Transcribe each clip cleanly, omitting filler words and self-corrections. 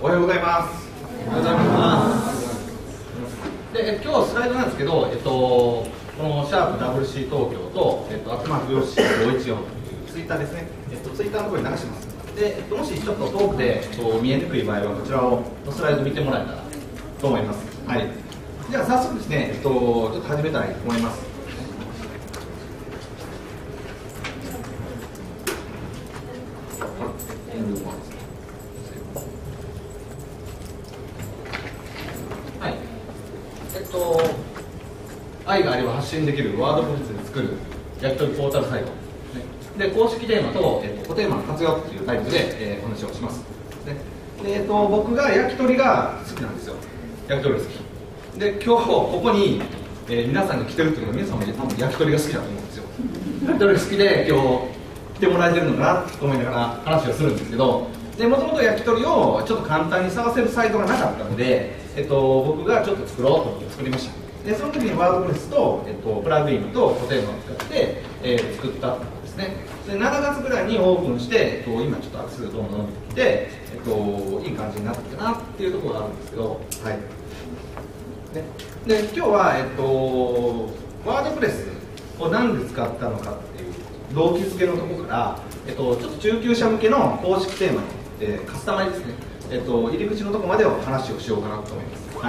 おはようございます。おはようございます。で、今日スライドなんですけど、このシャープ WC 東京と、アットマークヨッシー514というツイッターですね、ツイッターのところに流してます。で、もしちょっと遠くで見えにくい場合は、こちらをスライド見てもらえたらと思います。はい。じゃあ、早速ですね、ちょっと始めたいと思います。愛があれば発信できるワードプレスで作る焼き鳥ポータルサイトで、公式テーマと、固テーマの活用というタイトルで、お話をします。で、僕が焼き鳥が好きなんですよ。焼き鳥好きで、今日ここに、皆さんが来てるっていうのは皆さんも多分焼き鳥が好きだと思うんですよ。焼き鳥が好きで今日来てもらえてるのかなと思いながら話をするんですけど、でもともと焼き鳥をちょっと簡単に探せるサイトがなかったので、僕がちょっと作ろうと思って作りました。でその時にワードプレスと、プラグインと固定のを使って、作ったんですね。で7月ぐらいにオープンして、今ちょっとアクセスがどんどん伸びてきて、いい感じになってきたなっていうところがあるんですけど、はい。で今日は、ワードプレスを何で使ったのかっていう動機づけのところから、ちょっと中級者向けの公式テーマの、カスタマイですね、入り口のところまでを話をしようかなと思います。はい。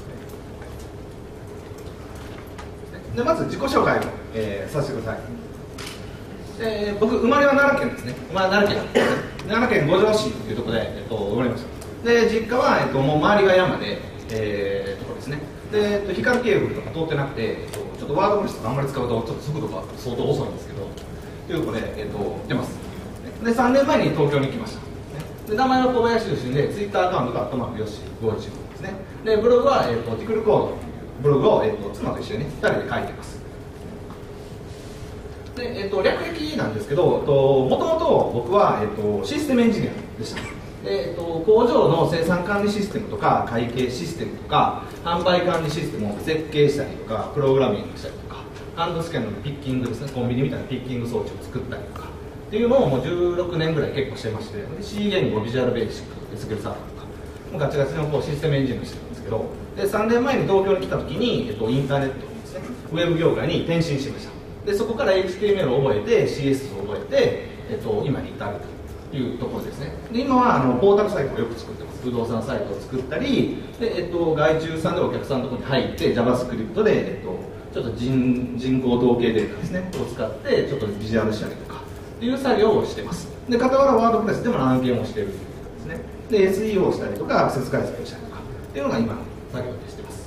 でまず自己紹介を、させてください。僕、生まれは奈良県ですね。奈良県五条市というところで、生まれました。で実家は、もう周りが山で、ところですね。で光ケーブルとか通ってなくて、ちょっとワードプレスとかあんまり使うとちょっと速度が相当遅いんですけど、ということで、出ます。で3年前に東京に来ました。で名前は小林出身で、ツイッターアカウントがアットマークヨッシー515ですね。でブログは、ティクルコードブログを、妻と一緒に、2人で書いています。で、略歴なんですけど、もともと僕は、システムエンジニアでした。で、工場の生産管理システムとか会計システムとか販売管理システムを設計したりとかプログラミングしたりとかハンドスキャンのピッキングですね、コンビニみたいなピッキング装置を作ったりとかっていうのをもう16年ぐらい結構してまして、C 言語、ビジュアルベーシック、SQL サーバーとかもうガチガチのこうシステムエンジニアしてるんですけど、で3年前に東京に来た時に、インターネットですね、ウェブ業界に転身しました。でそこから HTML を覚えて CS を覚えて、今に至るというところですね。で今はポータルサイトをよく作ってます。不動産サイトを作ったりで、外注さんでお客さんのところに入って JavaScript で、ちょっと人工統計データですねを使ってちょっとビジュアルしたりとかっていう作業をしてます。で傍らワードプレスでも案件をしているということですね。で SEO をしたりとかアクセス解析をしたりとかっていうのが今の作業でしてます。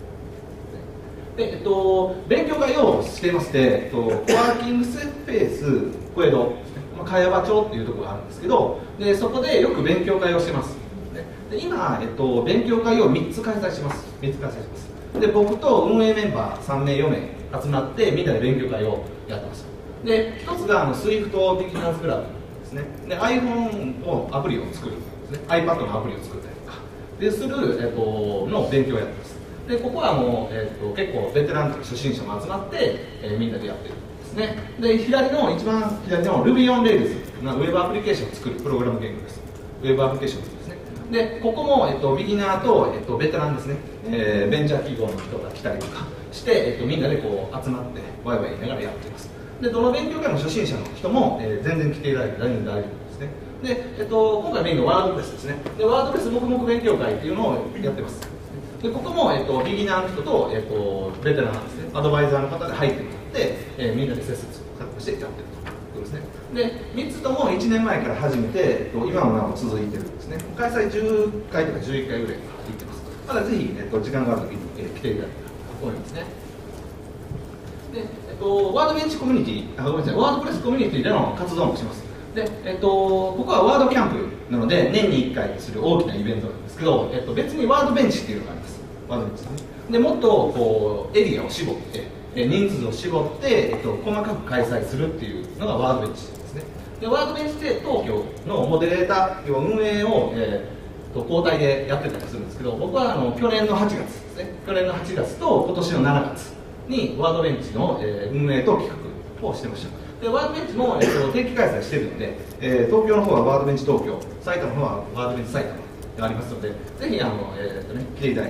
で、勉強会をしていまして、コワーキングスペース小江戸、茅場町っていうところがあるんですけど、でそこでよく勉強会をしてます。で今、勉強会を3つ開催します。で僕と運営メンバー3名4名集まってみんなで勉強会をやってます。で1つがSWIFT ビギナーズクラブですね。で iPhone をアプリを作るですね、 iPad のアプリを作ったりとかでする、の勉強をやってます。でここはもう、結構ベテランとか初心者も集まって、みんなでやってるんですね。で一番左の Ruby on Rails がウェブアプリケーションを作るプログラム言語です。ウェブアプリケーションですね。でここも、ビギナーと、ベテランですね、ベンチャー企業の人が来たりとかして、みんなでこう集まってワイワイ言いながらやっています。でどの勉強会も初心者の人も、全然来ていただいて大丈夫ですね。で、今回メインのワードプレスですね。でワードプレス黙々勉強会っていうのをやってます。でここも、ビギナーの人と、ベテランなんですね、アドバイザーの方で入ってもらって、みんなで切磋琢磨してやってるということですね。で3つとも1年前から始めて、今もなお続いてるんですね。開催10回とか11回ぐらい行ってます。まだぜひ、時間があるときに、来ていただけたらと思いますね。で、ワードベンチコミュニティ、ごめんなさい、ワードプレスコミュニティでの活動もします。で、ここはワードキャンプなので年に1回する大きなイベントなんですけど、別にワードベンチっていうのがあります。ワードベンチですね。でもっとこうエリアを絞って人数を絞って、細かく開催するっていうのがワードベンチですね。でワードベンチで東京のモデレーター運営を、交代でやってたりするんですけど、僕は去年の8月ですね、去年の8月と今年の7月にワードベンチの、運営と企画をしてました。でワードベンチも、定期開催しているので、東京の方はワードベンチ東京、埼玉の方はワードベンチ埼玉がありますので、ぜひ来ていただいたらと思います。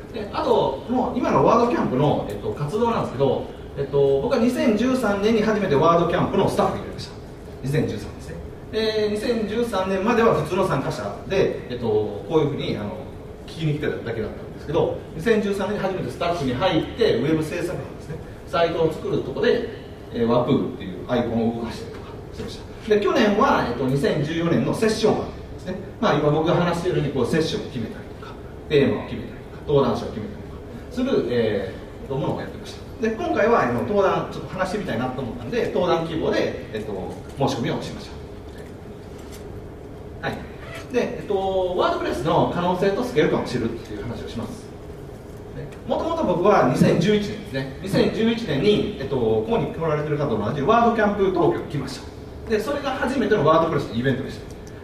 であと、もう今のワードキャンプの、活動なんですけど、僕は2013年に初めてワードキャンプのスタッフになりました。2013ですね。2013年までは普通の参加者で、こういうふうに聞きに来てただけだったんですけど、2013年に初めてスタッフに入って、ウェブ制作班ですね、サイトを作るところで、ワプーっていうアイコンを動かしたりとかしました。で去年は、2014年のセッション班ですね、今僕が話しているようにこうセッションを決めたりとか、テーマを決めたりとか、登壇者を決めたりとかする、ものをやってました。で今回は登壇ちょっと話してみたいなと思ったんで、登壇希望で、申し込みをしました。はい。で、ワードプレスの可能性とスケール感を知るっていう話をします。もともと僕は2011年ですね、2011年に、ここに来られてる方と同じワードキャンプ東京に来ました。でそれが初めてのワードプレスのイベントでした。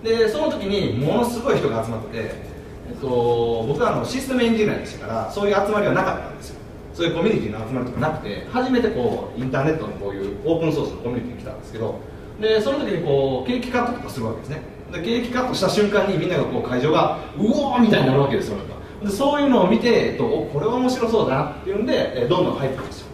でその時にものすごい人が集まってて、僕はシステムエンジニアでしたから、そういう集まりはなかったんですよ。そういうコミュニティの集まりとかなくて、初めてこうインターネットのこういうオープンソースのコミュニティに来たんですけど、でその時にこうケーキカットとかするわけですね。でケーキカットした瞬間にみんながこう会場がうおーみたいになるわけですよ。でそういうのを見て、これは面白そうだなっていうんで、どんどん入ってきました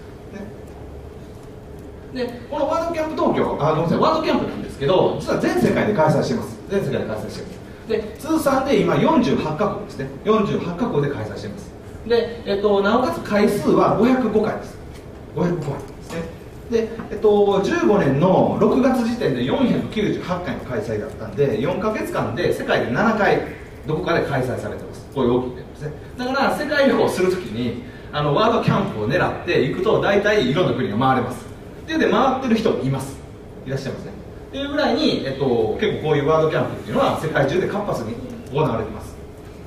、ね、でこのワードキャンプ東京、ごめんなさい、ワードキャンプなんですけど、実は全世界で開催しています。全世界で開催しています。で通算で今48カ国ですね、48カ国で開催しています。で、なおかつ回数は505回です。505回ですね。で、15年の6月時点で498回の開催だったんで、4ヶ月間で世界で7回どこかで開催されてます。こういう大きいイベントですね。だから世界旅行するときにワードキャンプを狙っていくと、大体いろんな国が回れます。っていうので回ってる人もいます。いらっしゃいますね。っていうぐらいに、結構こういうワードキャンプっていうのは世界中で活発に行われています。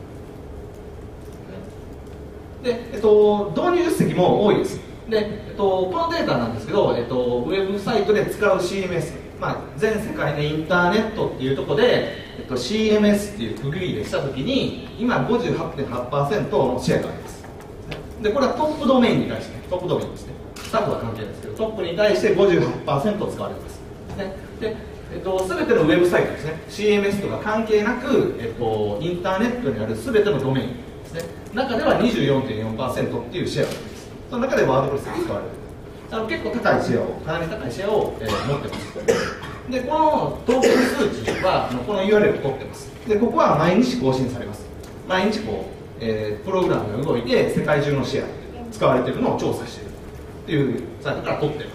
で、導入実績も多いです。で、このデータなんですけど、ウェブサイトで使う CMS、全世界でインターネットっていうところで、CMS っていう区切りでしたときに、今 58.8% のシェアがあります。で、これはトップドメインに対して、トップドメインですね。スタッフは関係ないですけど、トップに対して 58% 使われています。で、全てのウェブサイトですね、CMS とか関係なく、インターネットにある全てのドメインですね、中では 24.4% っていうシェアがあります。その中でワードプレスが使われる。結構高いシェアを、かなり高いシェアを、持ってます。で、この統計数値はこの URL を取ってます。で、ここは毎日更新されます。毎日こう、プログラムが動いて世界中のシェア使われているのを調査しているっていうサイトから取っています。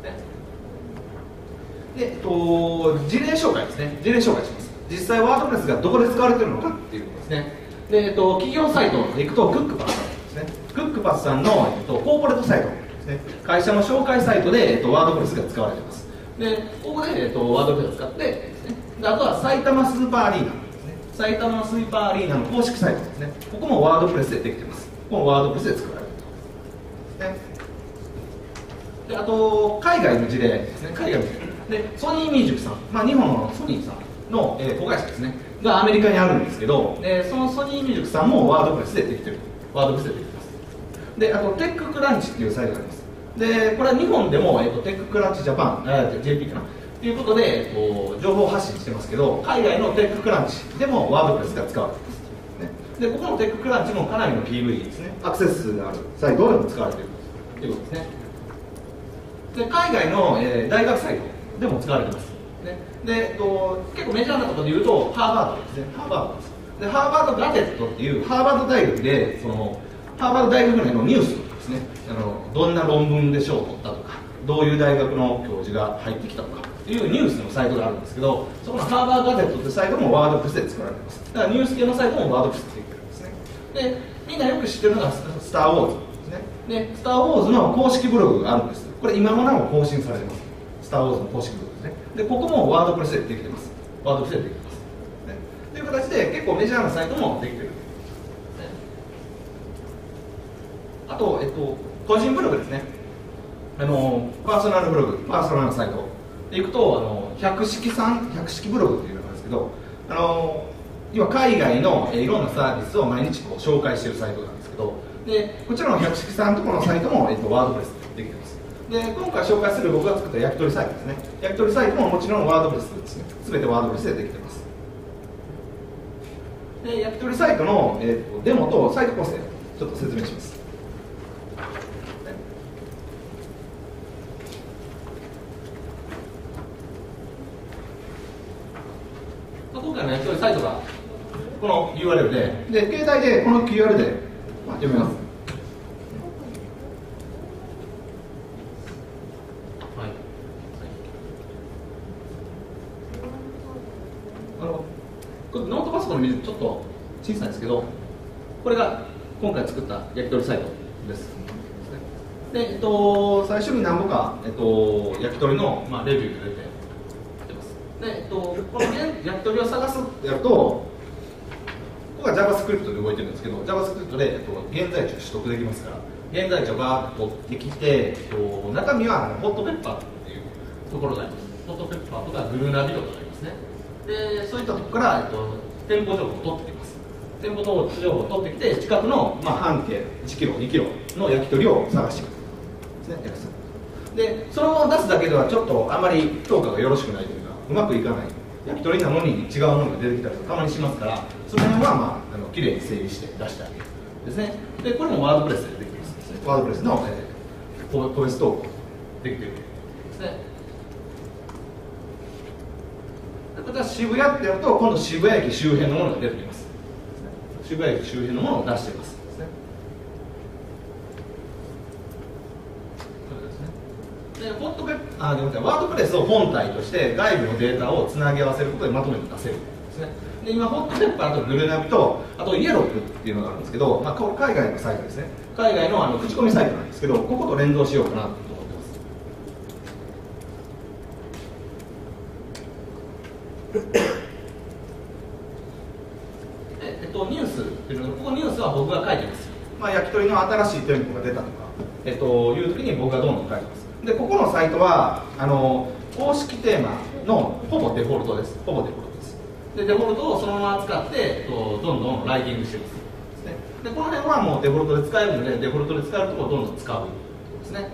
で、事例紹介ですね。事例紹介します。実際ワードプレスがどこで使われているのかっていうことですね。で、企業サイトで行くとクックパスさんですね。クックパスさんの、コーポレートサイトですね。会社の紹介サイトで、ワードプレスが使われています。で、ここで、ワードプレスを使ってですね。で、あとは埼玉スーパーアリーナですね。埼玉スーパーアリーナの公式サイトですね。ここもワードプレスでできています。ここもワードプレスで作られていると。ね。で、あと海外の事例ですね。海外の事例。で、ソニーミュージックさん、日本のソニーさんの、子会社ですね。がアメリカにあるんですけど、そのソニーミュージックさんもワードプレスでできている。ワードプレスでできています。で、あとテッククランチっていうサイトがあります。で、これは日本でも、テッククランチジャパン、JP かなということで、情報発信してますけど、海外のテッククランチでもワードプレスが使われています。ね、で、ここのテッククランチもかなりの PV ですね。アクセス数があるサイトでも使われているということですね。で、海外の、大学サイトでも使われています。ね、で、結構メジャーなところで言うと、ハーバードですね。ハーバードです。で、ハーバードガジェットっていうハーバード大学で、ハーバード大学内のニュースですね。どんな論文で賞を取ったとか、どういう大学の教授が入ってきたとかっていうニュースのサイトがあるんですけど、そこのハーバードガジェットってサイトもワードプレスで作られています。だからニュース系のサイトもワードプレスでできてるんですね。で、みんなよく知ってるのがスター・ウォーズですね。で、スター・ウォーズの公式ブログがあるんです。これ今もなお更新されてます。スター・ウォーズの公式ブログですね。で、ここもワードプレスでできてます。ワードプレスでできてます。ね、という形で結構メジャーなサイトもできてる。ね、あと、個人ブログですね。パーソナルブログ、パーソナルなサイトで行くと、百式ブログっていうのがあるんですけど、今海外のいろんなサービスを毎日こう紹介しているサイトなんですけど、でこちらの百式さんのところのサイトも、ワードプレスでできてます。で、今回紹介する僕が作った焼き鳥サイトですね。焼き鳥サイトももちろんワードプレスですね。全てワードプレスでできてます。 で焼き鳥サイトの、デモとサイト構成ちょっと説明します。今回の焼き鳥サイトがこの URL で、携帯でこの QR で、読めます。はい、これノートパソコンの見るとちょっと小さいんですけど、これが今回作った焼き鳥サイトです。で、最初に何ぼか、焼き鳥の、レビューが出てます。で、この焼き鳥を探すってやると、ここが JavaScript で動いてるんですけど、JavaScript で、現在地を取得できますから、現在地をバーッと取ってきて、中身はホットペッパーっていうところがあります。ホットペッパーとかグルーナビとかがありますね。で、そういったところから、店舗情報を取ってきます。店舗情報を取ってきて、近くの、半径1キロ、2キロの焼き鳥を探してくる。で、そのまま出すだけではちょっとあまり評価がよろしくないというか、うまくいかない焼き鳥なのに違うものが出てきたりとかたまにしますから、その辺はきれいに整理して出してあげるですね。で、これもワードプレスでできています。ワードプレスの、個別投稿できているですね。で、こちら渋谷ってやると、今度渋谷駅周辺のものが出てきます。渋谷駅周辺のものを出しています。でワードプレスを本体として外部のデータをつなぎ合わせることでまとめて出せるんですね。で今、ホットペッパーとグルナビと、あとイエローっていうのがあるんですけど、これ海外のサイトですね。海外の口コミサイトなんですけど、ここと連動しようかなと思ってます。ニュースっていうのは、ここニュースは僕が書いてます。焼き鳥の新しい店舗が出たとか、いう時に僕がどんどん書いてます。で、ここのサイトは公式テーマのほぼデフォルトです。ほぼデフォルトです。で、デフォルトをそのまま使って、どんどんライティングしてます。で、この辺はもうデフォルトで使えるので、デフォルトで使えるところをどんどん使うですね。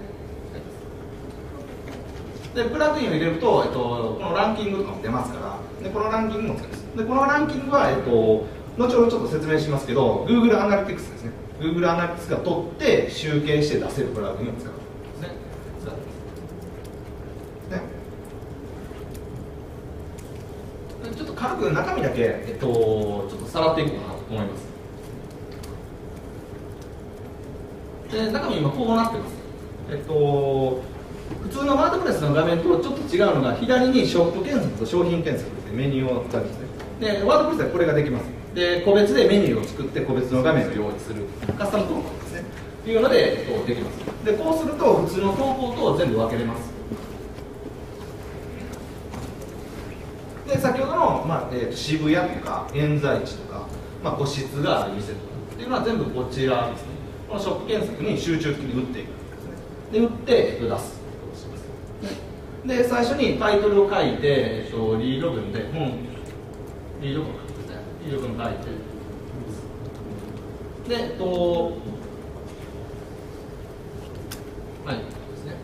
で、プラグインを入れると、このランキングとかも出ますから、でこのランキングも使います。で、このランキングは、後ほどちょっと説明しますけど、Google アナリティクスですね。Google アナリティクスが取って集計して出せるプラグインを使う。ちょっと軽く中身だけ、ちょっとさらっていこうかなと思います。で、中身今こうなってます。普通のワードプレスの画面とちょっと違うのが、左にショップ検索と商品検索ってメニューを使うんですね。で、ワードプレスではこれができます。で、個別でメニューを作って個別の画面を用意するカスタム投稿ですね。というので、できます。で、こうすると普通の投稿と全部分けれます。で、先ほどの、渋谷とか現在地とか、個室がある店とかっていうのは全部こちらですね。このショップ検索に集中的に打っていくんですね。で、打って、出す。で、最初にタイトルを書いて、リード文で、リード文ですね。リード文書いて、で、はいですね。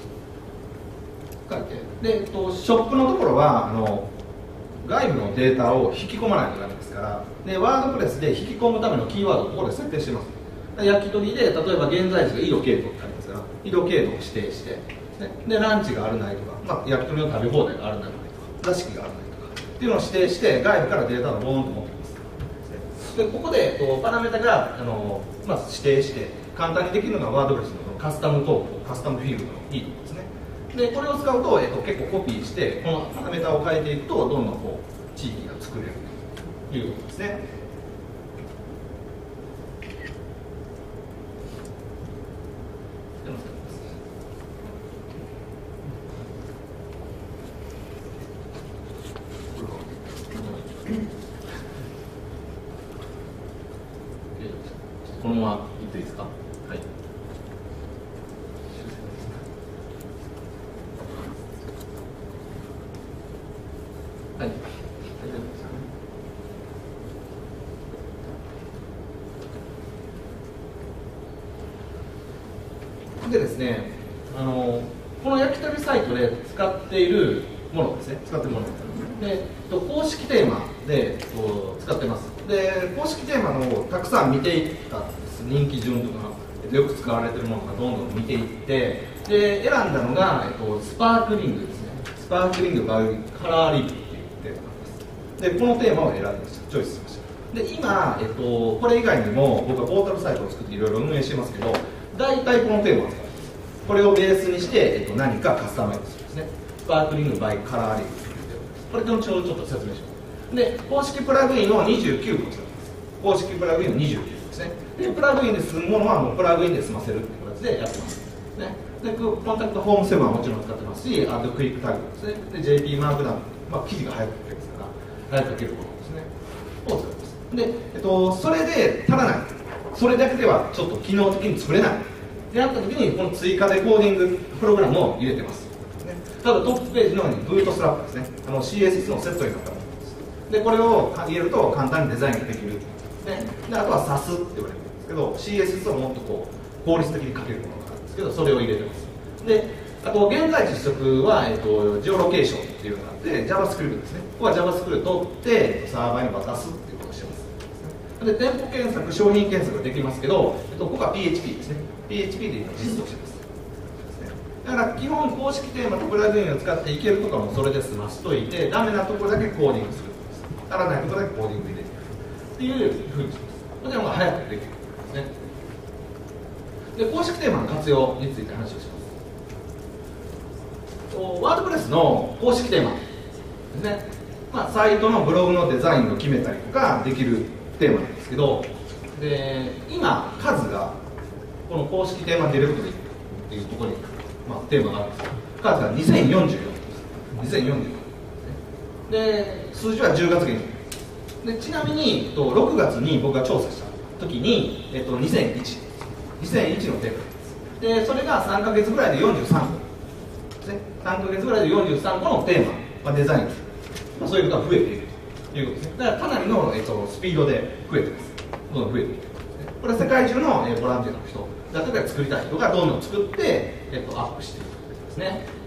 書いて、で、ショップのところは外部のデータを引き込まないとダメですから、でワードプレスで引き込むためのキーワードをここで設定してます。焼き鳥で例えば現在地が緯度経度ってありますから緯度経度を指定して、でランチがあるないとか、焼き鳥の食べ放題があるないとか座敷があるないとかっていうのを指定して外部からデータをボーンと持ってきます。でここでパラメータがまず指定して簡単にできるのがワードプレスのカスタム投稿カスタムフィールドのいいところですね。でこれを使うと、結構コピーしてこのパラメータを変えていくとどんどん地域が作れるということですね。このままいっていいですか。はい。はい。でですね、この焼き鳥サイトで使っているものですね、使ってるもので、公式テーマで使ってます。で、公式テーマのをたくさん見ていったんです。人気順とかよく使われているものがどんどん見ていって、で選んだのが、スパークリングですね。スパークリングバイカラーリップっていうテーマなんです。でこのテーマを選びました。チョイスしました。で今、これ以外にも僕はポータルサイトを作っていろいろ運営してますけど、大体このテーマを使います。これをベースにして、何かカスタマイズするんですね。スパークリングバイカラーリップっていうテーマです。これでちょっと説明します。で公式プラグインを29個使います。公式プラグインを29個ですね。でプラグインで済むものはもうプラグインで済ませるっていう形でやってます、ね、でコンタクトホームセブンはもちろん使ってますし、あとクイックタグですね。で JP マークダウン、記事が早く書けますから早く書けるものですねを使います。で、それで足らない、それだけではちょっと機能的に作れないであった時に、この追加でコーディングプログラムを入れてます、ね、ただトップページのようにブートストラップですね、CSS のセットになったものです。でこれを入れると簡単にデザインができる、ね、であとは SAS って言われるんですけど、 CSS をもっと効率的に書けるものがあるんですけど、それを入れてます。であと現在実測は、ジオロケーションっていうのがあって、 JavaScript ですね。ここは JavaScript を取ってサーバーに渡すっていうことをしてます。で店舗検索、商品検索ができますけど、ここは PHP ですね。 PHP で今実装してます。だから基本公式テーマとプラグインを使っていけるとかもそれで済ましといて、ダメなところだけコーディングする、足らないところだけコーディング入れてっていうふうにします。これでも早くできるんですね。で公式テーマの活用について話をします。ワードプレスの公式テーマですね、サイトのブログのデザインを決めたりとかできるテーマなんですけど、で今数がこの公式テーマディレクトリっていうところに、テーマがあるんですけど、数が2044です。2044で数字は10月現在で、ちなみに6月に僕が調査した時に、2001のテーマです。でそれが3ヶ月ぐらいで43個ですね。3ヶ月ぐらいで43個のテーマ、デザイン、そういうことが増えているということですね。だからかなりの、スピードで増えてます。どんどん増えている。これは世界中の、ボランティアの人だとか作りたい人がどんどん作って、アップしているということですね。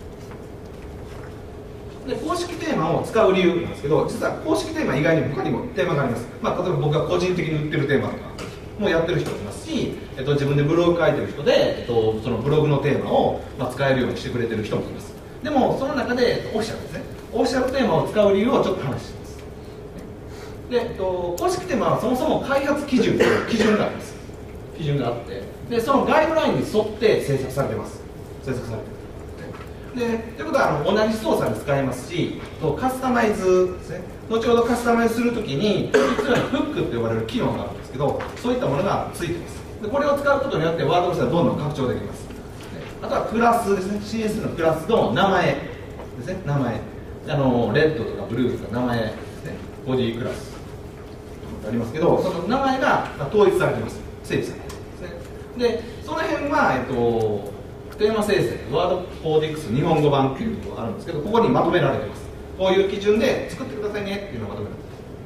で公式テーマを使う理由なんですけど、実は公式テーマ以外にも他にもテーマがあります。例えば僕が個人的に売ってるテーマとかもやってる人もいますし、自分でブログ書いてる人で、そのブログのテーマを、使えるようにしてくれてる人もいます。でもその中でオフィシャルですね、オフィシャルテーマを使う理由をちょっと話します。で、公式テーマはそもそも開発基準という基準があります。基準があって、でそのガイドラインに沿って制作されてます。制作されてるでということは同じ操作に使えますし、カスタマイズですね、後ほどカスタマイズするときに必要なフックと呼ばれる機能があるんですけど、そういったものがついてます。でこれを使うことによってワードプレスはどんどん拡張できます。あとはクラスですね、 CS のクラスの名前ですね、名前、レッドとかブルーとか名前ですね、ボディクラスありますけど、その名前が統一されてます。整理されてますね。でその辺は、テーマ生成、ワードコーディックス日本語版っていうのがあるんですけど、ここにまとめられてます。こういう基準で作ってくださいねっていうのをまとめて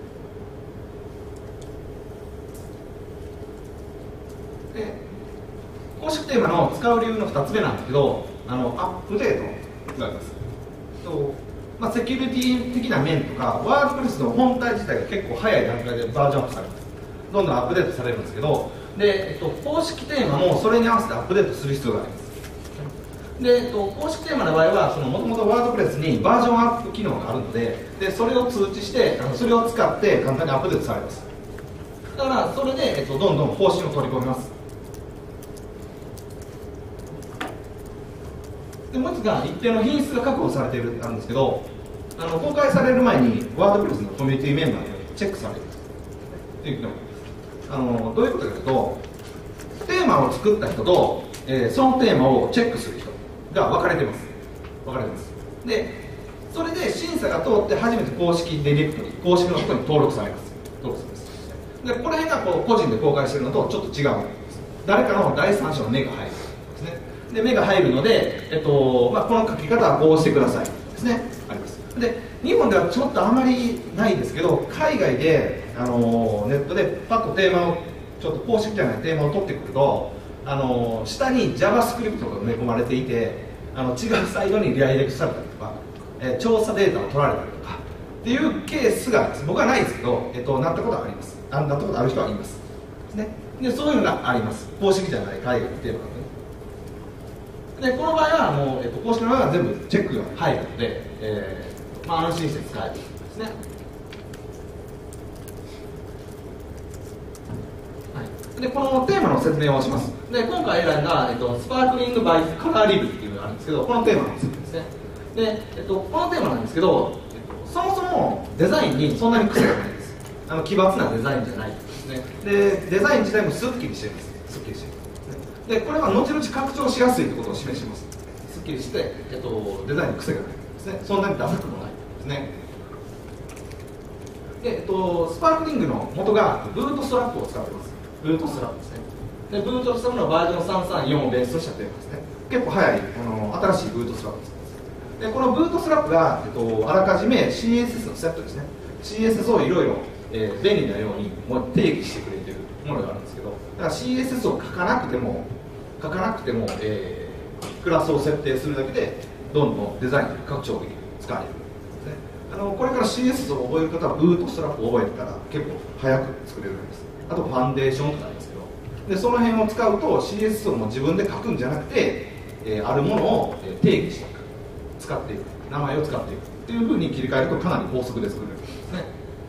ます。で公式テーマの使う理由の2つ目なんですけど、アップデートがあります。セキュリティ的な面とか、ワードプレスの本体自体が結構早い段階でバージョンアップされます。どんどんアップデートされるんですけど、で、公式テーマもそれに合わせてアップデートする必要があります。で公式テーマの場合はもともとワードプレスにバージョンアップ機能があるので、それを通知してそれを使って簡単にアップデートされます。だからそれで、どんどん方針を取り込みます。でもう一つが一定の品質が確保されているんですけど、公開される前にワードプレスのコミュニティメンバーにチェックされるというのどういうことかというと、テーマを作った人と、そのテーマをチェックする人が分かれてます。でそれで審査が通って初めて公式ディレクトリ、公式のところに登録されます。でこの辺が個人で公開しているのとちょっと違うんです。誰かの第三者の目が入るんですね。で目が入るので、この書き方はこうしてくださいですね、あります。で日本ではちょっとあまりないですけど、海外で、ネットでパッとテーマをちょっと公式じゃないテーマを取ってくると、下に JavaScript が埋め込まれていて、違うサイトにリダイレクトされたりとか、 調査データを取られたりとかっていうケースが僕はないですけど、なったことはあります。なったことある人はいますですね。でそういうのがあります。公式じゃない海外のテーマなんで、でこの場合はもう、公式の場合は全部チェックが入るので、安心して使えるですね。でこのテーマの説明をします。で今回選んだ、スパークリングバイカラーリブっていうのがあるんですけど、このテーマの説明ですね。で、このテーマなんですけど、そもそもデザインにそんなに癖がないです。奇抜なデザインじゃないですね。でデザイン自体もすっきりしてるんです。すっきりしてる。でこれは後々拡張しやすいということを示します。すっきりして、デザインに癖がないですね。そんなにダサくもないですね。で、スパークリングの元がブートストラップを使ってます。ブートストラップですね。でブートストラップのバージョン334をベースとしたテーマですね。結構早い新しいブートストラップです。でこのブートストラップが、あらかじめ CSS のセットですね。 CSS をいろいろ便利なように定義してくれているものがあるんですけど、だから CSS を書かなくても、クラスを設定するだけでどんどんデザインに拡張できる、使えるですね。これから CSS を覚える方はブートストラップを覚えたら結構早く作れるんです。あとファンデーションとかありますけど、でその辺を使うと CSS をもう自分で書くんじゃなくて、あるものを定義していく、使っていく、名前を使っていくっていうふうに切り替えるとかなり高速で作れるんですね。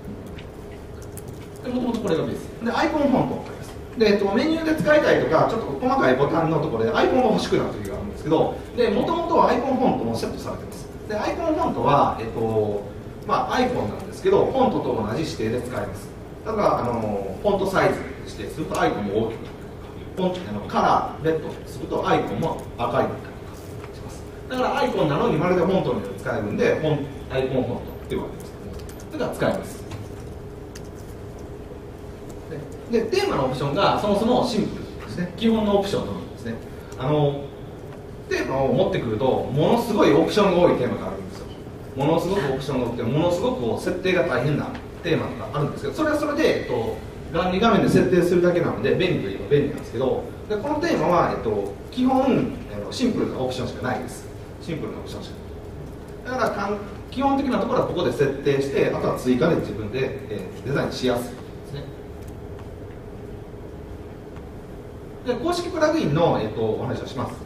もともとこれがベースで、アイコンフォントです。で、メニューで使いたいとかちょっと細かいボタンのところでアイコンが欲しくなる時があるんですけど、もともとはアイコンフォントもセットされてます。でアイコンフォントは、アイコンなんですけどフォントと同じ指定で使えます。だからフォントサイズ指定するとアイコンも大きくなったりとか、カラーレッドにするとアイコンも赤いになったりとかします。だからアイコンなのにまるでフォントのように使えるんでアイコンフォントって言われてますけど、それが使えます。でテーマのオプションがそもそもシンプルですね。基本のオプションのみですね。テーマを持ってくるとものすごいオプションが多いテーマがあるんですよ。ものすごくオプションが多くてものすごく設定が大変なテーマがあるんですけど、それはそれで、管理画面で設定するだけなので便利といえば便利なんですけど、でこのテーマは、基本シンプルなオプションしかないです。シンプルなオプションしかない。だから基本的なところはここで設定して、あとは追加で自分で、デザインしやすいですね。で公式プラグインの、お話をします。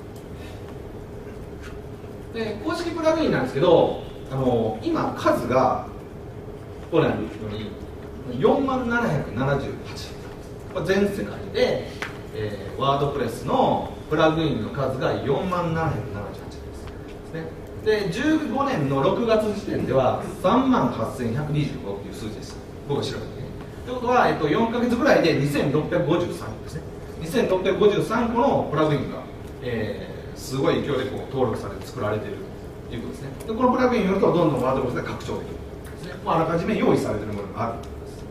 で公式プラグインなんですけど、今数がこれのように4778、全世界で、ワードプレスのプラグインの数が4778ですね。で15年の6月時点では38125っていう数字でした。僕が調べてということは、4ヶ月ぐらいで2653ですね。2653個のプラグインが、すごい勢いで登録されて作られているということですね。でこのプラグインによるとどんどんワードプレスで拡張できるですね。あらかじめ用意されているものがあるんです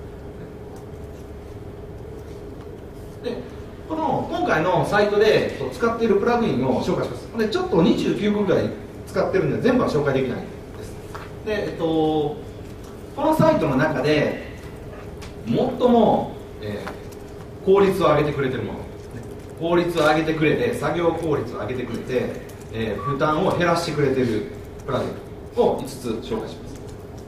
。で今回のサイトで使っているプラグインを紹介します。でちょっと29個ぐらい使ってるんで全部は紹介できないです。で、このサイトの中で最も、効率を上げてくれてるもの、効率を上げてくれて、作業効率を上げてくれて、負担を減らしてくれているプラグインを5つ紹介します。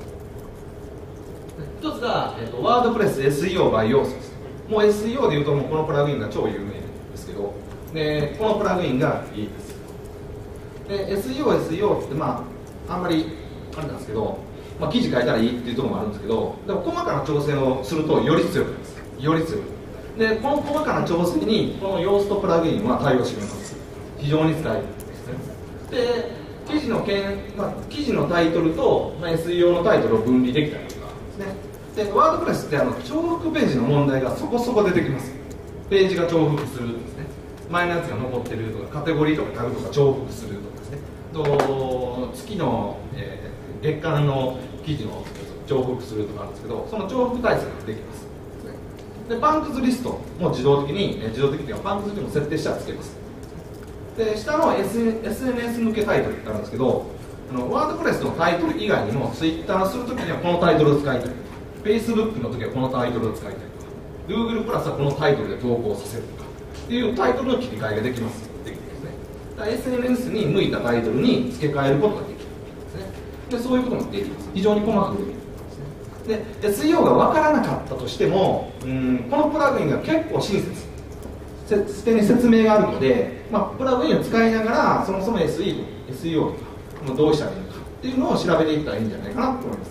一つが、ワードプレス SEO by 要素です。もう SEO でいうともうこのプラグインが超有名ですけど、でこのプラグインがいいです。で SEO ってあんまりあれなんですけど、記事書いたらいいっていうところもあるんですけど、でも細かな調整をするとより強くなります。より強く。でこの細かな調整にこのヨーストプラグインは対応してくれます。非常に使えるんですね。で記事のタイトルと、SEO のタイトルを分離できたりとかですね。でワードプレスって重複ページの問題がそこそこ出てきます。ページが重複するんですね。前のやつが残ってるとか、カテゴリーとかタグとか重複するとかですね。月の、月間の記事の重複するとかあるんですけど、その重複対策ができます。でパンクズリストも自動的にパンクズリストも設定したらつけます。で下の SNS 向けタイトルってあるんですけど、ワードプレスのタイトル以外にも Twitter するときにはこのタイトルを使いたいとか、Facebook の時はこのタイトルを使いたいとか、 Google プラスはこのタイトルで投稿させるとかっていうタイトルの切り替えができます。できるんですね。だから SNS に向いたタイトルに付け替えることができるんですね。 でそういうこともできます。非常に細かくできるんですね。で SEO が分からなかったとしても、このプラグインが結構親切、捨てに説明があるので、プラグインを使いながらそもそも SEO とかどうしたらいいのかっていうのを調べていったらいいんじゃないかなと思います。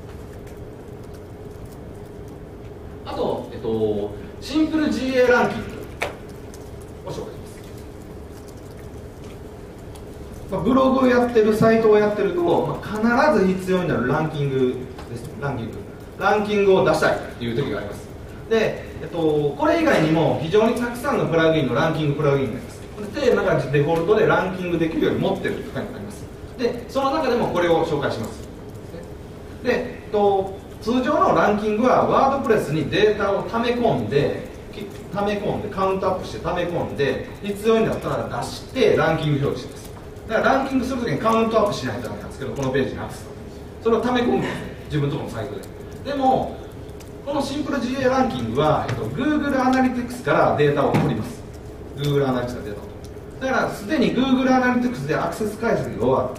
あと、シンプル GA ランキングを紹介します。ブログをやってる、サイトをやってると、必ず必要になるランキングです。ランキングを出したいっていう時があります。で、これ以外にも非常にたくさんのプラグインのランキングプラグインがあります。テーマがデフォルトでランキングできるように持ってるとかになります。で、その中でもこれを紹介します。で、通常のランキングはワードプレスにデータを溜め込んでカウントアップして溜め込んで必要になったら出してランキング表示です。だからランキングするときにカウントアップしないとダメなんですけど、このページにアクセスそれを溜め込むんですね、自分のところのサイトで。でもこのシンプル GA ランキングは、Google アナリティクスからデータを取ります。 Google アナリティクスからデータを取る。だからすでに Google アナリティクスでアクセス解析が終わって、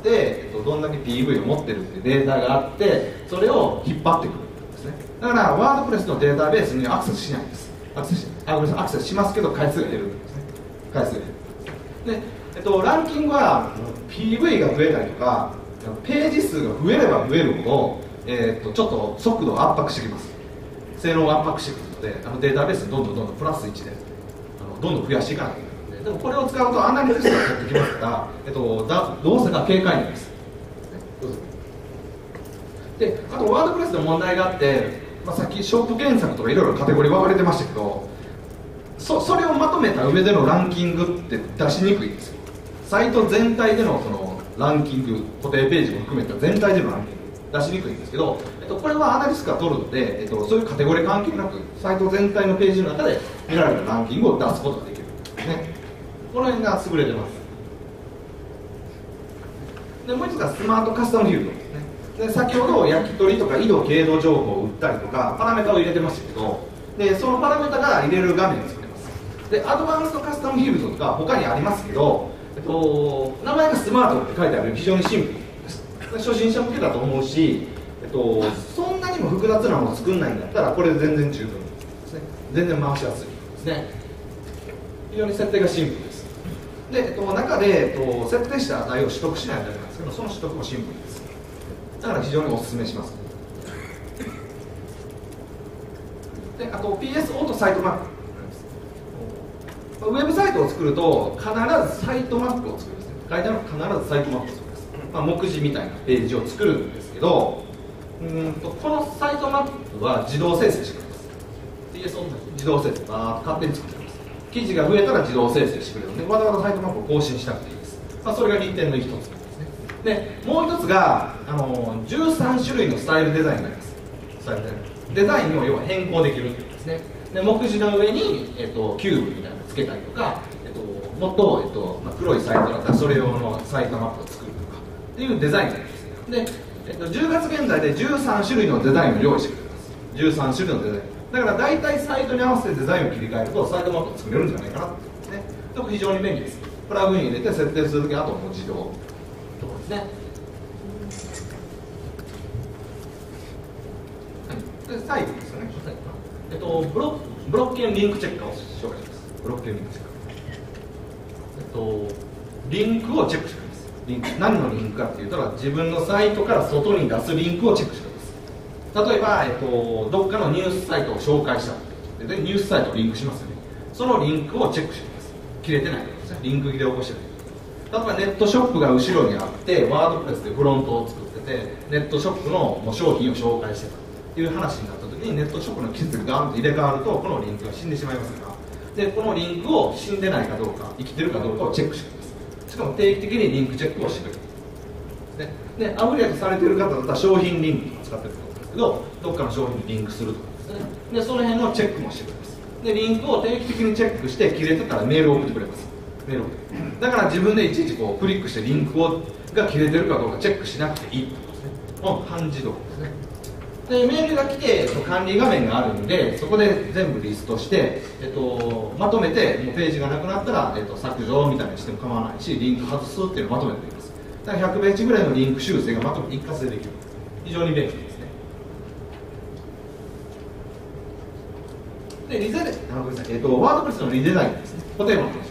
どんだけ PV を持ってるっていうデータがあって、それを引っ張ってくるんですね。だからワードプレスのデータベースにアクセスしないんです。アクセスしますけど回数が減るんですね。回数が減るで、ランキングは PV が増えたりとかページ数が増えれば増えるほど、ちょっと速度を圧迫してきます。性能を圧迫してくるので、データベースにどんどんプラス1でどんどん増やしていかなきゃいけないので、でもこれを使うとアナリティクスが取ってきますから、動作が軽快になります。で、あとワードプレスの問題があって、さっきショート検索とかいろいろカテゴリー分かれてましたけど、それをまとめた上でのランキングって出しにくいんですよ。サイト全体でのそのランキング、固定ページも含めた全体でのランキング出しにくいんですけど、これはアナリストが取るので、そういうカテゴリー関係なくサイト全体のページの中で見られたランキングを出すことができる、ね、この辺が優れてます。でもう一つがスマートカスタムフィールドですね。で、先ほど焼き鳥とか緯度経度情報を打ったりとかパラメータを入れてましたけど、でそのパラメータが入れる画面を作れます。で、アドバンストカスタムフィールドとか他にありますけど、名前がスマートって書いてあるように非常にシンプルです。初心者向けだと思うし、そんなにも複雑なものを作んないんだったらこれで全然十分ですね。全然回しやすいですね。非常に設定がシンプルです。で、中で、設定した値を取得しないとダメなんですけど、その取得もシンプルです。だから非常にお勧めします。で、あと PS オートサイトマップ。ウェブサイトを作ると必ずサイトマップを作るんですね。書いてある必ずサイトマップを作るんです。目次みたいなページを作るんですけど、このサイトマップは自動生成してくれます。PS オート自動生成勝手に作ってくれます。記事が増えたら自動生成してくれるので、わざわざサイトマップを更新しなくていいです。それが利点の一つですね。で、もう一つが13種類のスタイルデザインになります。スタイルデザインを要は変更できるっていうんですね。で、目次の上に、キューブみたいなのつけたりとか、もっと、黒いサイトだったらそれ用のサイトマップを作るとかっていうデザインになります。で、10月現在で13種類のデザインを用意してくれます。13種類のデザインだから大体サイトに合わせてデザインを切り替えるとサイトマップを作れるんじゃないかなってことですね。非常に便利です。プラグイン入れて設定するときはあともう自動ところですね。はい、で最後ですよね。ブロッケンリンクチェッカーを紹介します。ブロッケンリンクチェッカー、リンクをチェックしてくれます。リンク、何のリンクかっていうと、自分のサイトから外に出すリンクをチェックしてくれます。例えば、どっかのニュースサイトを紹介したでニュースサイトをリンクしますよね。そのリンクをチェックしてくれます。切れてないですね。リンク切れを起こしてない。例えばネットショップが後ろにあってワードプレスでフロントを作っててネットショップの商品を紹介してたっていう話になった時にネットショップの記述がガーンと入れ替わるとこのリンクが死んでしまいますから、でこのリンクを死んでないかどうか生きてるかどうかをチェックしてくれます。しかも定期的にリンクチェックをしてくれる。でアフィリエイトされている方だったら商品リンクとか使ってると思うんですけど、どっかの商品にリンクするとかですね。でその辺のチェックもしてくれます。でリンクを定期的にチェックして切れてたらメールを送ってくれます。メールを送ってだから自分でいちいちクリックしてリンクが切れてるかどうかチェックしなくていいってことですね。半自動ですね。でメールが来て管理画面があるんでそこで全部リストして、まとめてもうページがなくなったら、削除みたいにしても構わないしリンク外すっていうのをまとめています。 だから100ページぐらいのリンク修正がまとめて一括でできる。非常に便利ですね。で、ごめんなさい、ワードプレスのリデザインですね。固定の話をします。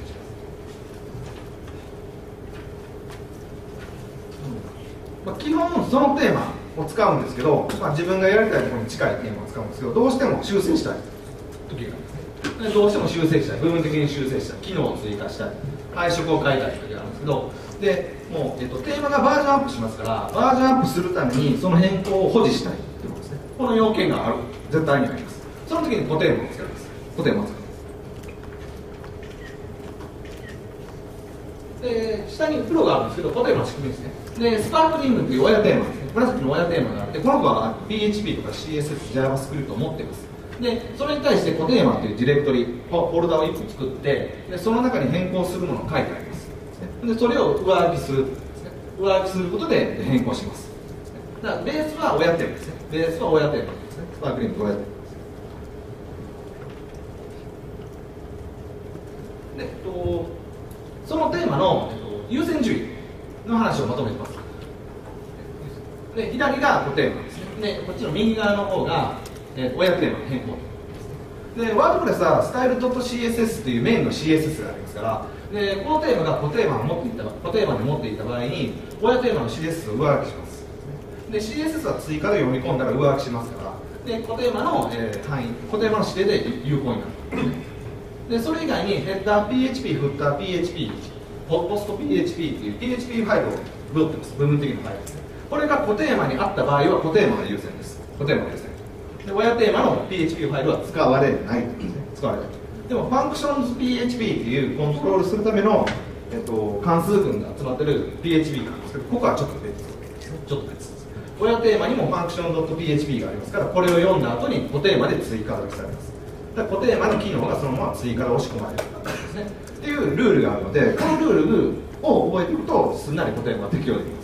基本そのテーマを使うんですけど、自分がやりたいところに近いテーマを使うんですけど、どうしても修正したい時があるんですね。どうしても修正したい、部分的に修正したい、機能を追加したい、配色を変えたい時があるんですけど、でもう、テーマがバージョンアップしますから、バージョンアップするためにその変更を保持したいということですね。この要件がある、絶対にあります。その時に固定文を使います。固定文を使います。で、下にプロがあるんですけど、固定文の仕組みですね。で、スパークリングという親テーマですね。紫の親テーマがあって、この子は PHP とか CSS、JavaScript を持っています。で、それに対して固定マというディレクトリ、フォルダを1個作って、でその中に変更するものを書いてあります。で、それを上書きするですね。上書きすることで変更します。だからベースは親テーマですね。ベースは親テーマですね。スパークリングと親テーマです。で、そのテーマの、優先順位の話をまとめてます。で、左が固定マですね。で、こっちの右側の方が、親テーマの変更で、ワードプレスはスタイル .css というメインの CSS がありますから、でこのテーマが固定マに持っていた場合に親テーマの CSS を上書きします。で CSS は追加で読み込んだら上書きしますから、で固定マの、範囲、固定マの指定で有効になる。でそれ以外にヘッダー PHP、フッター PHP、ポスト PHP という PHP ファイルを持ってます。部分的なファイルですね。これが固定マにあった場合は固定マが優先です。固定マが優先で、親テーマの PHP ファイルは使われないというですね。使われない。でも、ファンクションズ PHP というコントロールするための、関数群が集まっている PHP なんですけど、ここはちょっと別です。ちょっと別です。親テーマにもファンクション .php がありますから、これを読んだ後に固定マで追加書きされます。だから固定マの機能がそのまま追加で押し込まれるんですね。っていうルールがあるので、このルールを覚えておくと、すんなり固定マが適用できます。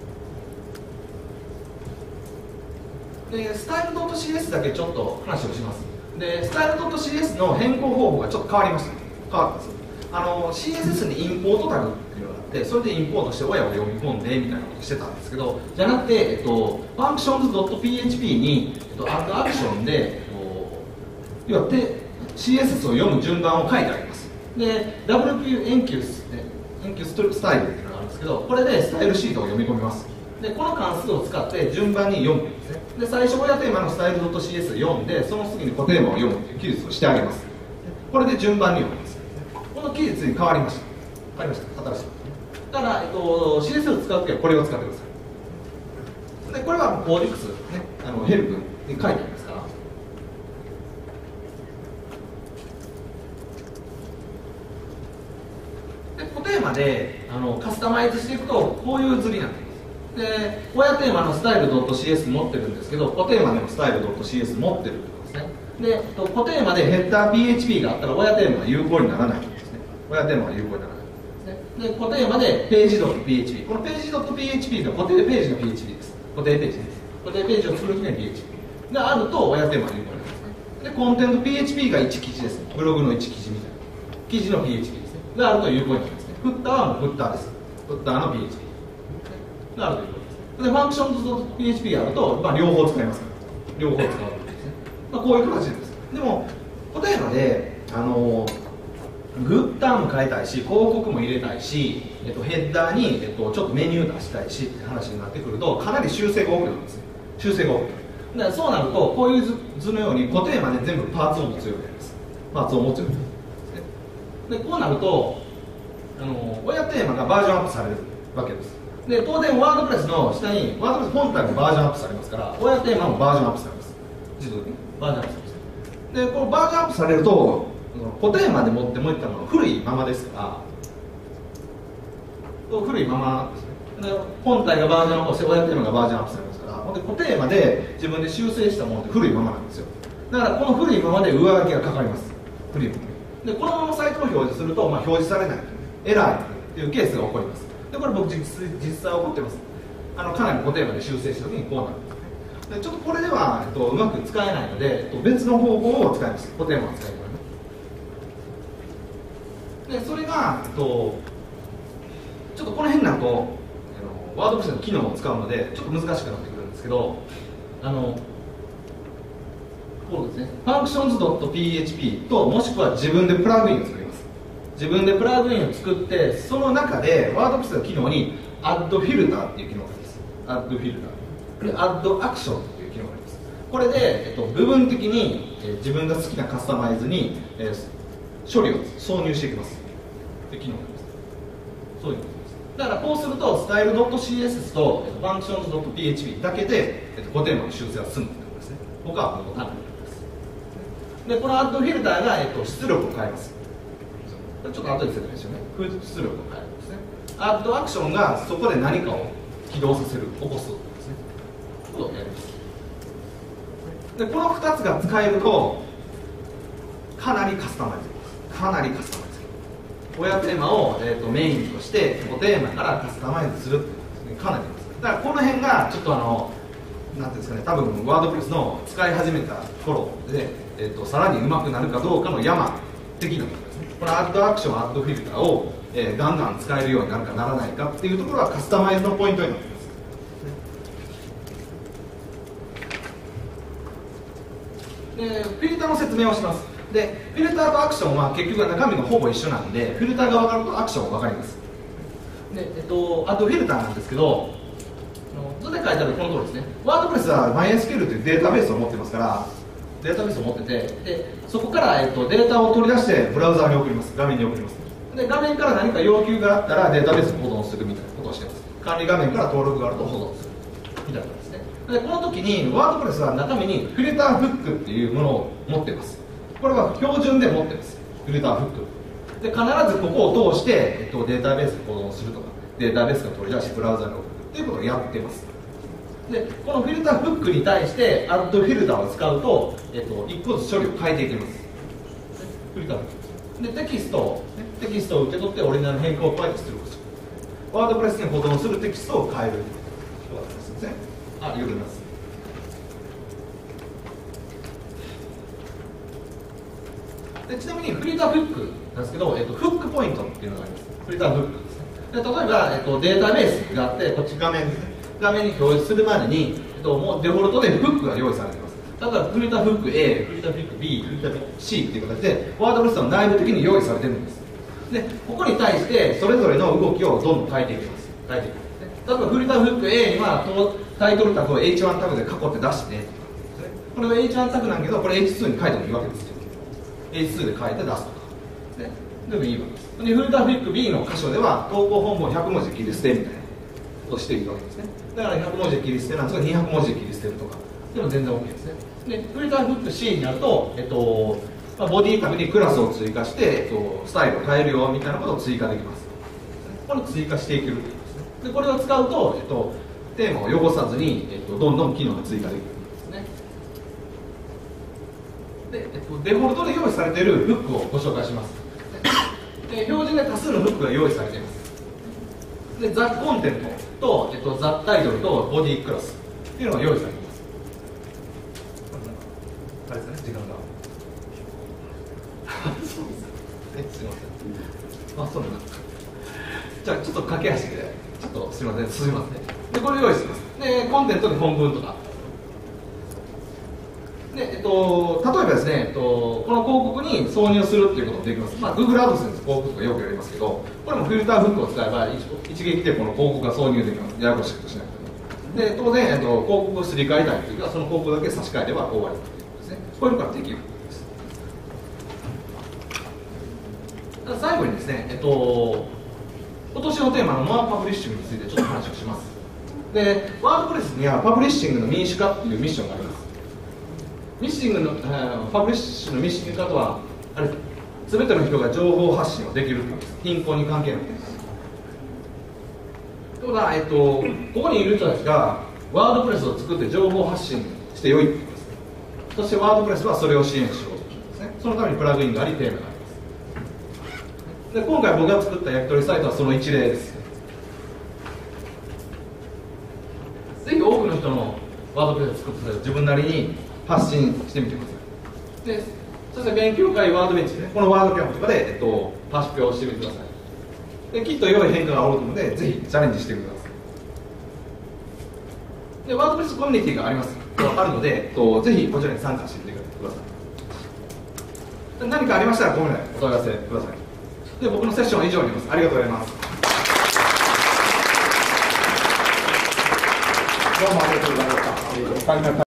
でスタイル .cs だけちょっと話をします。でスタイル .cs の変更方法がちょっと変わりました。変わったんです。CSS にインポートタグっていうのがあって、それでインポートして親を読み込んでみたいなことしてたんですけど、じゃなくて、functions.php に、アクションで、要はCSS を読む順番を書いてあります。で WP エンキュススタイルっていうのがあるんですけど、これでスタイルシートを読み込みます。でこの関数を使って順番に読むんですね。で最初親テーマのスタイル .cs を読んで、その次に固定マを読むという記述をしてあげます。これで順番に読むんです。この記述に変わりました。変わりました。新しい。だから、CSS を使うときはこれを使ってください。でこれはコーディックス、ね、ヘルプに書いてありますから。で固定マでカスタマイズしていくとこういう図になっています。で親テーマのスタイル .cs 持ってるんですけど、固定マでもスタイル .cs 持ってるんですね。で固定マでヘッダー PHP があったら親テーマが有効にならないんですね。親テーマが有効にならないんですね。で固定マでページ .php、 このページ .php の固定ページの PHP です。固定ページです。固定ページを作るときには PHP があると親テーマが有効になりますね。でコンテント PHP が1記事ですね。ブログの1記事みたいな記事の PHP ですね。があると有効になりますね。フッターはもうフッターです。フッターの PHPがあるということです。でファンクションズ PHP があると、両方使いますから、両方使うわけですね。こういう形です。でも例えばでグッターも変えたいし、広告も入れたいし、ヘッダーに、ちょっとメニュー出したいしって話になってくると、かなり修正が多くなるんですね。修正が多くなる。だからそうなると、こういう図のように固定まで全部パーツを持つようになります。パーツを持つようになります。でこうなると親テーマがバージョンアップされるわけです。で当然ワードプレスの下にワードプレス本体もバージョンアップされますから、親テーマもバージョンアップされます。自動的にバージョンアップされます。でこのバージョンアップされると、固定まで持ってもいったのは古いままですから、古いままですね。で本体がバージョンアップして親テーマがバージョンアップされますから、ほんで固定まで自分で修正したものって古いままなんですよ。だからこの古いままで上書きがかかります。古いままでこのままサイトを表示すると、表示されないエラーというケースが起こります。でこれ僕実際起こってます。かなり固定まで修正した時にこうなるんですね。でちょっとこれでは、うまく使えないので、別の方法を使います。固定まで使います。でそれが、ちょっとこの辺になるとワードプレスの機能を使うのでちょっと難しくなってくるんですけど、こうですね、functions.php ともしくは自分でプラグインを作ります。自分でプラグインを作って、その中でワードプレスの機能に add filter っていう機能があります。add filter で add action っていう機能があります。これで、部分的に、自分が好きなカスタマイズに、処理を挿入していきますっていう機能があります。そういうことです。だからこうすると style.css と functions.php だけで、5テーマの修正は済むってことですね。他はもう単にで、このアッドフィルターが、出力を変えます。ちょっと後で説明しようね。出力を変えるんですね。アッドアクションがそこで何かを起動させる、起こすんですね。ことをやります。で、この2つが使えると、かなりカスタマイズできます。かなりカスタマイズできます。親テーマを、メインとして、5テーマからカスタマイズするっていうことですね。かなりです。だからこの辺がちょっとなんていうんですかね、多分ワードプレスの使い始めた頃で、さらに上手くなるかどうかの山的なものですね。このアッドアクション、アッドフィルターを、ガンガン使えるようになるかならないかっていうところがカスタマイズのポイントになっています。で、フィルターの説明をします。で、フィルターとアクションは結局は中身がほぼ一緒なんで、フィルターが分かるとアクションが分かります。で、アッドフィルターなんですけど、図で書いてあるこの通りですね。ワードプレスは MySQL というデータベースを持ってますから、データベースを持ってて、でそこから、データを取り出してブラウザーに送ります。画面に送ります。で、画面から何か要求があったらデータベースに保存するみたいなことをしてます。管理画面から登録があると保存するみたいなことですね。で、この時にワードプレスは中身にフィルターフックっていうものを持ってます。これは標準で持ってます。フィルターフックで、必ずここを通して、データベースに保存するとか、データベースが取り出してブラウザに送るっていうことをやってます。で、このフィルターフックに対してアッドフィルターを使うと、1個ずつ処理を変えていきます。フィルターフックで、テキストを受け取ってオリジナル変更を加えて出力する。ワードプレスに保存するテキストを変えるということですね。緩めます。で、ちなみにフィルターフックなんですけど、フックポイントっていうのがあります。フィルターフックですね。で、例えば、データベースがあって、こっち画面ですね。画面に表示するまでに、もうデフォルトでフックが用意されています。例えばフィルターフック A、フィルターフック B、フィルターフック C っていう形でワードプレスの内部的に用意されているんです。で、ここに対してそれぞれの動きをどんどん変えていきます。例えばフィルターフック A にはタイトルタグを H1 タグで囲って出してね。これは H1 タグなんだけど、これ H2 に書いてもいいわけですよ。H2 で書いて出すとか。でもいいわけです。で、フィルターフック B の箇所では投稿本文100文字で切り捨てみたいなことをしているわけですね。だから100文字で切り捨てなんですが、200文字で切り捨てるとかでも全然 OK ですね。で、フィルターフック C になると、ボディタグにクラスを追加して、スタイルを変えるよみたいなことを追加できます。これを追加していけるってことですね。で、これを使うと、テーマを汚さずに、どんどん機能が追加できるんですね。で、デフォルトで用意されているフックをご紹介します。で、標準で多数のフックが用意されています。で、ザ・コンテントと、ザ・タイトルとボディクラスっていうのが用意されています。あれですね、時間が。そうです。すみません。そうなんだ。じゃあ、ちょっと駆け足で、ちょっとすみません、進みますね。で、これ用意します。で、コンテントに本文とか。で、例えばですね、この広告に挿入するっていうこともできます。Google AdSense 広告とかよくやりますけど、これもフィルターフックを使えば一撃でこの広告が挿入できます。ややこしいことしなくても。で、当然、広告をすり替えたいというか、その広告だけ差し替えれば終わりということですね。こういうことができるです。最後にですね、今年のテーマのモアパブリッシングについてちょっと話をします。で、ワードプレスにはパブリッシングの民主化っていうミッションがあります。パブリッシングのミッション化とは、あれ、全ての人が情報発信をできるということです。貧困に関係なくてです。ということは、ここにいる人たちがワードプレスを作って情報発信してよいということです。そしてワードプレスはそれを支援しようということですね。そのためにプラグインがあり、テーマがあります。で、今回僕が作った焼き鳥サイトはその一例です。ぜひ多くの人のワードプレスを作って自分なりに発信してみてください。で、そして勉強会ワードベンチで、ね、このワードキャンプとかで、発表してみてください。で、きっと良い変化が起こるので、ぜひチャレンジしてください。 でワードプレスコミュニティがあるので、ぜひこちらに参加してみてください。何かありましたらごめんなさい、お問い合わせください。で僕のセッションは以上になります。ありがとうございます。 どうもありがとうございました。